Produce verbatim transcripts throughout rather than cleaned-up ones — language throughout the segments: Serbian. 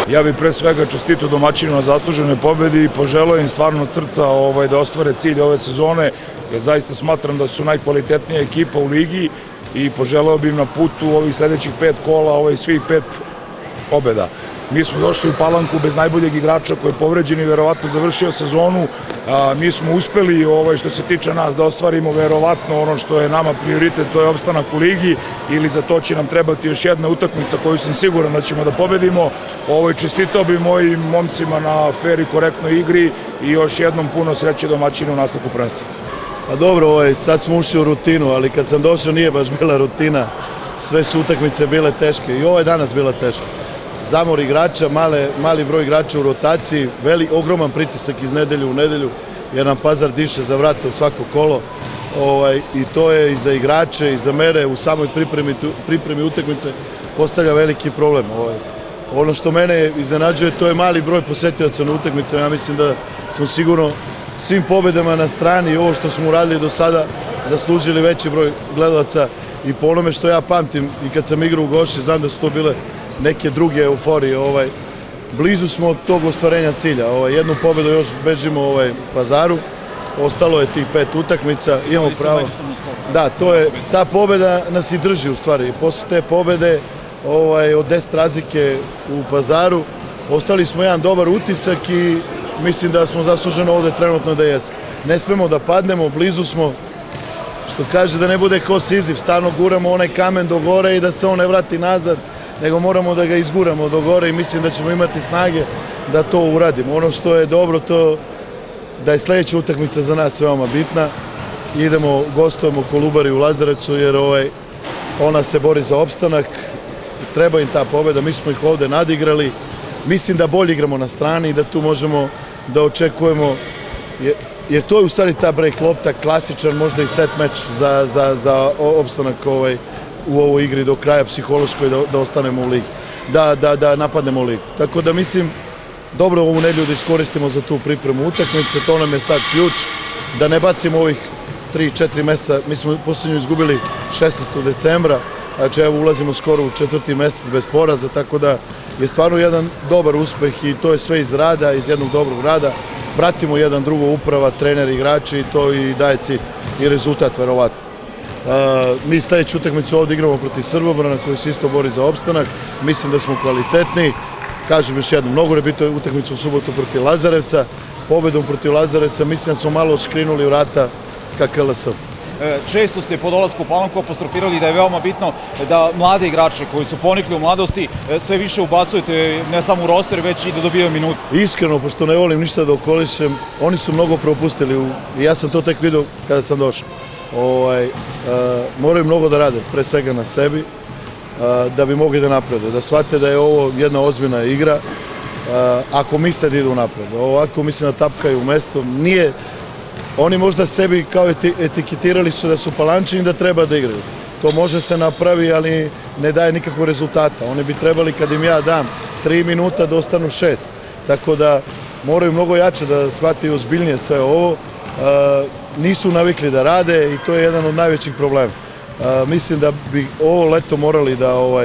Ja bih pre svega čestitao domaćinu na zasluženoj pobedi i poželeo im stvarno od srca da ostvare cilj ove sezone, jer zaista smatram da su najkvalitetnija ekipa u ligi i poželeo bih im na putu ovih sledećih pet kola svih pet pobeda. Mi smo došli u Palanku bez najboljeg igrača koji je povređen i verovatno završio sezonu. Mi smo uspeli, što se tiče nas, da ostvarimo verovatno ono što je nama prioritet, to je opstanak u ligi, ili za to će nam trebati još jedna utakmica koju sam siguran da ćemo da pobedimo. Čestitao bi mojim momcima na fer i korektnoj igri i još jednom puno sreće domaćinu u nastavku prvenstva. Pa dobro, sad smo ušli u rutinu, ali kad sam došao nije baš bila rutina. Sve su utakmice bile teške i ovo je danas bila teška. Zamor igrača, mali broj igrača u rotaciji, ogroman pritisak iz nedelju u nedelju, jer nam Pazar diše za vrata u svako kolo i to je i za igrače i za mene u samoj pripremi utakmice postavlja veliki problem. Ono što mene iznenađuje, to je mali broj posetioca na utakmicama. Ja mislim da smo sigurno svim pobedama na strani i ovo što smo uradili do sada zaslužili veći broj gledalaca i po onome što ja pamtim i kad sam igrao u Goši, znam da su to bile neke druge euforije. Blizu smo od tog ostvarenja cilja. Jednu pobedu još bežimo Pazaru, ostalo je tih pet utakmica, imamo pravo. Da, ta pobeda nas i drži u stvari. Posle te pobede od deset razlike u Pazaru, ostali smo jedan dobar utisak i mislim da smo zasluženo ovde trenutno da jesmo. Ne smemo da padnemo, blizu smo, što kaže da ne bude ko Siziv, stalno guramo onaj kamen do gore i da se on ne vrati nazad, nego moramo da ga izguramo do gore i mislim da ćemo imati snage da to uradimo. Ono što je dobro, to da je sledeća utakmica za nas veoma bitna. Idemo, gostujemo u Kolubari u Lazarevcu, jer ona se bori za opstanak, treba im ta pobeda, mi smo ih ovde nadigrali. Mislim da bolje igramo na strani i da tu možemo da očekujemo, jer to je u stvari ta break lopta, klasičan možda i set meč za opstanak u ovoj igri do kraja psihološkoj da ostanemo u ligi, da napadnemo u ligu. Tako da mislim, dobro ovu nedelju da iskoristimo za tu pripremu utakmice, to nam je sad ključ, da ne bacimo ovih tri četiri meseca, mi smo poslednju izgubili šesnaestog decembra, znači evo ulazimo skoro u četvrti mesec bez poraza, tako da je stvarno jedan dobar uspeh i to je sve iz rada, iz jednog dobrog rada. Pratimo jedan drugo, uprava, trener, igrači i to i daje cilj i rezultat verovatno. Mi sledeću utakmicu ovde igramo protiv Srbobrana koji se isto bori za opstanak, mislim da smo kvalitetni. Kažem još jednom, mnogo je bitno utakmicu u subotu protiv Lazarevca, pobedom protiv Lazarevca mislim da smo malo škrinuli vrata ka K L S. Često ste po dolasku u Palanku apostrofirali da je veoma bitno da mlade igrače koji su ponikli u mladosti sve više ubacujete ne samo u roster, već i da dobijaju minutu. Iskreno, pošto ne volim ništa da okolišem, oni su mnogo propustili i ja sam to tek vidio kada sam došao. Moraju mnogo da rade, pre svega na sebi, da bi mogli da naprede, da shvate da je ovo jedna ozbiljna igra, ako misle da idu napred. Ovako misle da tapkaju u mesto, nije... Oni možda sebi kao etiketirali su da su Palančani i da treba da igraju. To može se napravi, ali ne daje nikakvog rezultata. Oni bi trebali, kad im ja dam tri minuta, da ostanu šest. Tako da moraju mnogo jače da shvataju ozbiljnije sve ovo. Nisu navikli da rade i to je jedan od najvećih problema. Mislim da bi ovo leto morali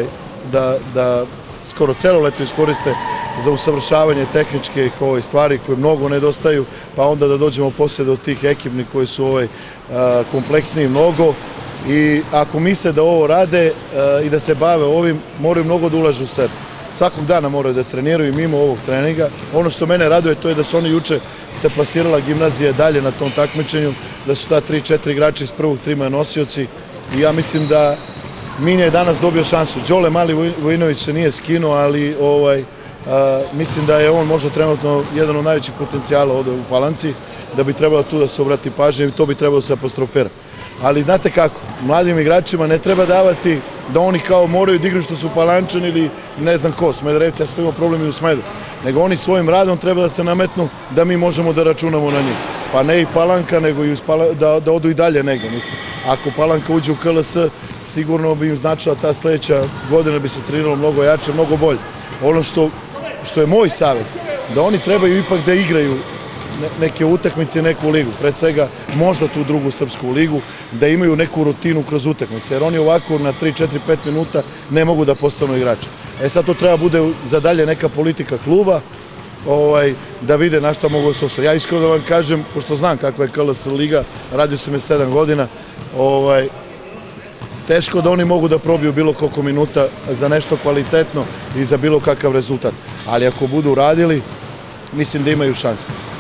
da skoro celo leto iskoriste za usavršavanje tehničkih stvari koje mnogo nedostaju, pa onda da dođemo poslije do tih ekipnih koji su kompleksniji mnogo i ako misle da ovo rade i da se bave ovim, moraju mnogo da ulažu u sebe. Svakog dana moraju da treniraju i mimo ovog treninga. Ono što mene raduje to je da su oni juče se plasirala gimnazija dalje na tom takmičenju, da su ta tri četiri igrača iz prvog tima nosioci i ja mislim da Minja je danas dobio šansu. Đole Mali Vojinović se nije skinuo, ali mislim da je on možda trenutno jedan od najvećih potencijala ovde u Palanci, da bi trebalo tu da se obrati pažnje i to bi trebalo da se apostrofira. Ali znate kako, mladim igračima ne treba davati da oni kao moraju da igraju što su Palančani ili ne znam ko, Smederevci, ja sam to imao problem i u Smederu, nego oni svojim radom treba da se nametnu da mi možemo da računamo na njih. Pa ne i Palanka, nego da odu i dalje negde, mislim. Ako Palanka uđe u K L S, sigurno bi im značila ta sledeća godina bi se treniralo mnogo jače, mnogo bolje. Ono što je moj savjet, da oni trebaju ipak da igraju neke utakmice i neku ligu, pre svega možda tu drugu srpsku ligu, da imaju neku rutinu kroz utakmice, jer oni ovako na tri četiri pet minuta ne mogu da postanu igrače. E sad to treba bude za dalje neka politika kluba, ovaj, da vide na šta mogu se osvrnuti. Ja iskreno da vam kažem, pošto znam kakva je K L S liga, radio sam je sedam godina, ovaj, teško da oni mogu da probiju bilo koliko minuta za nešto kvalitetno i za bilo kakav rezultat. Ali ako budu radili, mislim da imaju šanse.